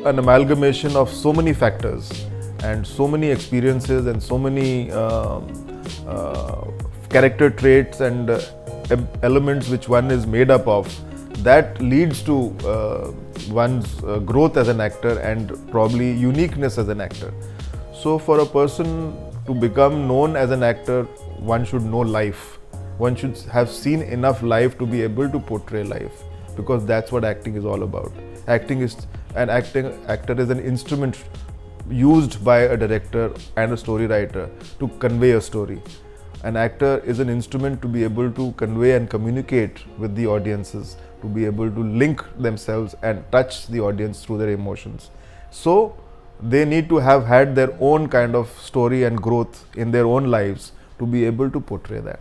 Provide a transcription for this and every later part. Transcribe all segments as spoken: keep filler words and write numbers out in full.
an amalgamation of so many factors and so many experiences and so many uh, uh, character traits and uh, elements which one is made up of, that leads to uh, one's uh, growth as an actor and probably uniqueness as an actor. So for a person to become known as an actor, one should know life. One should have seen enough life to be able to portray life, because that's what acting is all about. Acting is an acting actor is an instrument used by a director and a story writer to convey a story. An actor is an instrument to be able to convey and communicate with the audiences, to be able to link themselves and touch the audience through their emotions. So they need to have had their own kind of story and growth in their own lives to be able to portray that.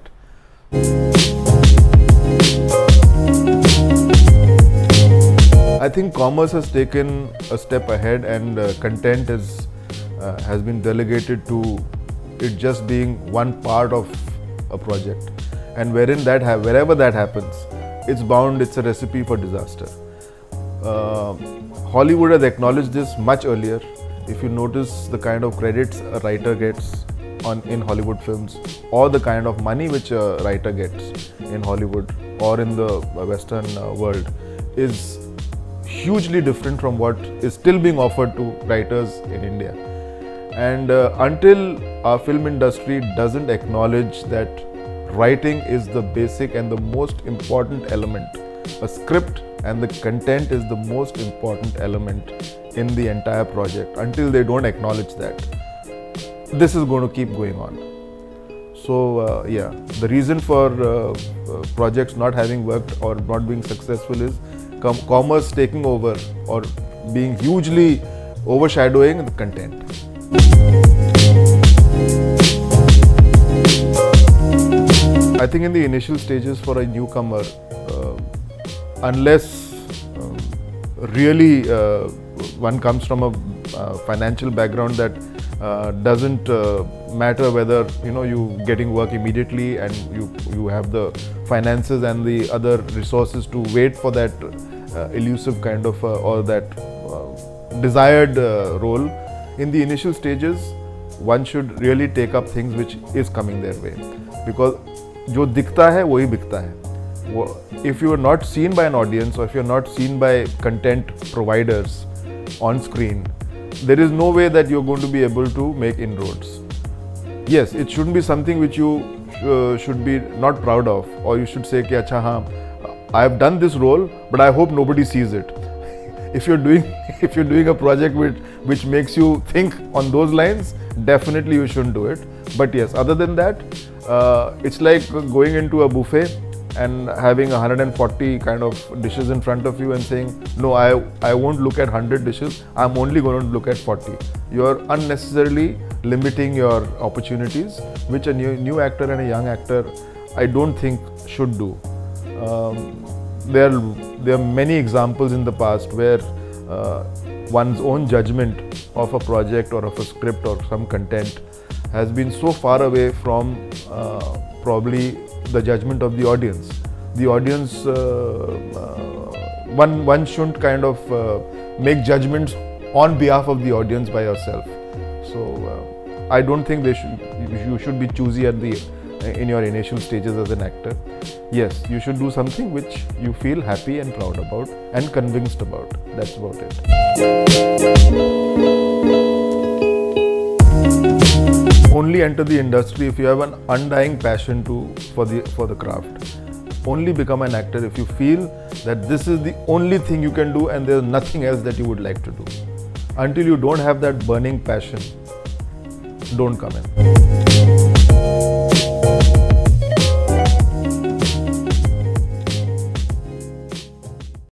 I think commerce has taken a step ahead, and uh, content is uh, has been delegated to it just being one part of a project, and wherein that ha wherever that happens, it's bound, it's a recipe for disaster. Uh, Hollywood has acknowledged this much earlier. If you notice the kind of credits a writer gets on in Hollywood films, or the kind of money which a writer gets in Hollywood or in the Western uh, world, is hugely different from what is still being offered to writers in India. And uh, until our film industry doesn't acknowledge that writing is the basic and the most important element, a script and the content is the most important element in the entire project, until they don't acknowledge that, this is going to keep going on. So uh, yeah, the reason for uh, uh, projects not having worked or not being successful is com commerce taking over or being hugely overshadowing the content. I think in the initial stages for a newcomer, uh, unless um, really uh, one comes from a uh, financial background that uh, doesn't uh, matter whether you know you getting work immediately and you you have the finances and the other resources to wait for that uh, elusive kind of uh, or that uh, desired uh, role. In the initial stages, one should really take up things which is coming their way, because जो दिखता है वही बिकता है. If you are not seen by an audience, or if you are not seen by content providers on screen, there is no way that you are going to be able to make inroads. Yes, it shouldn't be something which you uh, should be not proud of, or you should say कि अच्छा हाँ, I have done this role, but I hope nobody sees it. If you're doing if you're doing a project which which makes you think on those lines, definitely you shouldn't do it. But yes, other than that, uh, it's like going into a buffet and having one hundred forty kind of dishes in front of you and saying, no, I I won't look at one hundred dishes, I'm only going to look at forty. You're unnecessarily limiting your opportunities, which a new, new actor and a young actor, I don't think should do. Um, there, there are many examples in the past where uh, one's own judgment of a project or of a script or some content has been so far away from uh, probably the judgment of the audience. The audience, uh, uh, one, one shouldn't kind of uh, make judgments on behalf of the audience by yourself. So uh, I don't think they should, you should be choosy at the in your initial stages as an actor. Yes, you should do something which you feel happy and proud about and convinced about. That's about it. Only enter the industry if you have an undying passion to for the for the craft. Only become an actor if you feel that this is the only thing you can do and there is nothing else that you would like to do. Until you don't have that burning passion, don't come in.